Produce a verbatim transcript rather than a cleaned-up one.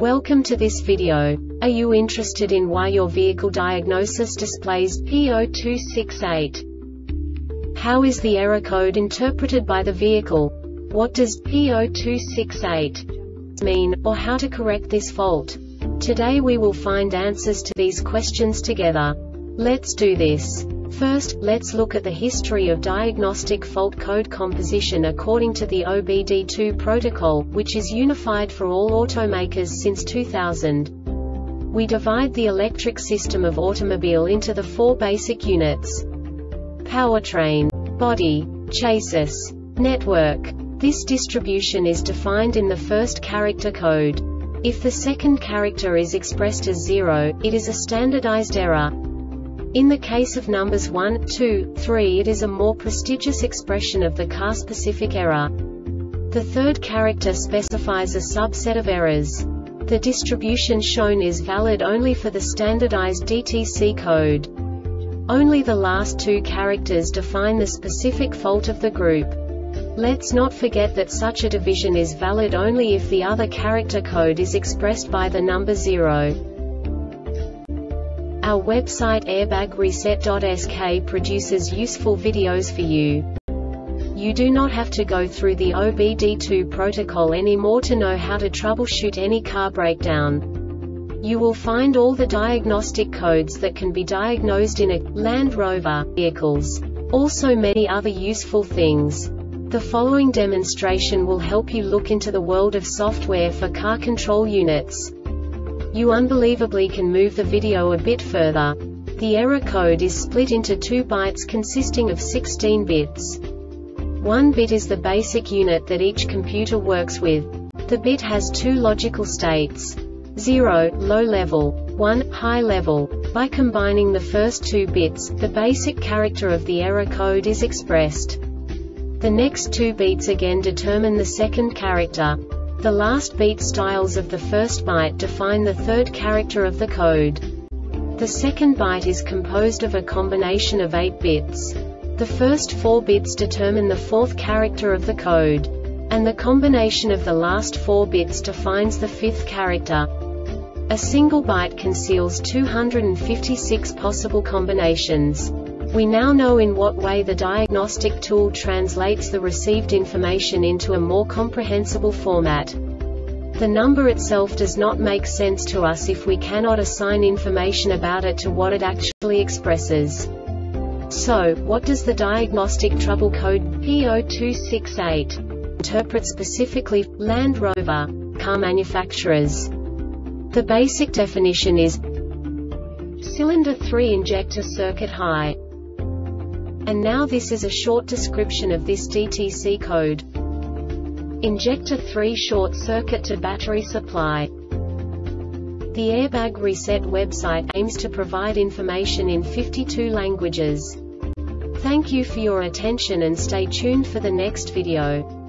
Welcome to this video. Are you interested in why your vehicle diagnosis displays P zero two six eight? How is the error code interpreted by the vehicle? What does P zero two six eight mean, or how to correct this fault? Today we will find answers to these questions together. Let's do this. First, let's look at the history of diagnostic fault code composition according to the O B D two protocol, which is unified for all automakers since two thousand. We divide the electric system of automobile into the four basic units: powertrain, body, chassis, network. This distribution is defined in the first character code. If the second character is expressed as zero, it is a standardized error. In the case of numbers one, two, three, it is a more prestigious expression of the car-specific error. The third character specifies a subset of errors. The distribution shown is valid only for the standardized D T C code. Only the last two characters define the specific fault of the group. Let's not forget that such a division is valid only if the other character code is expressed by the number zero. Our website airbag reset dot S K produces useful videos for you. You do not have to go through the O B D two protocol anymore to know how to troubleshoot any car breakdown. You will find all the diagnostic codes that can be diagnosed in a Land Rover vehicles. Also many other useful things. The following demonstration will help you look into the world of software for car control units. You unbelievably can move the video a bit further. The error code is split into two bytes consisting of sixteen bits. One bit is the basic unit that each computer works with. The bit has two logical states: zero, low level, one, high level. By combining the first two bits, the basic character of the error code is expressed. The next two beats again determine the second character. The last beat styles of the first byte define the third character of the code. The second byte is composed of a combination of eight bits. The first four bits determine the fourth character of the code. And the combination of the last four bits defines the fifth character. A single byte conceals two hundred fifty-six possible combinations. We now know in what way the diagnostic tool translates the received information into a more comprehensible format. The number itself does not make sense to us if we cannot assign information about it to what it actually expresses. So, what does the diagnostic trouble code P zero two six eight interpret specifically for Land Rover car manufacturers? The basic definition is cylinder three injector circuit high. And now this is a short description of this D T C code. Injector three short circuit to battery supply. The Airbag Reset website aims to provide information in fifty-two languages. Thank you for your attention and stay tuned for the next video.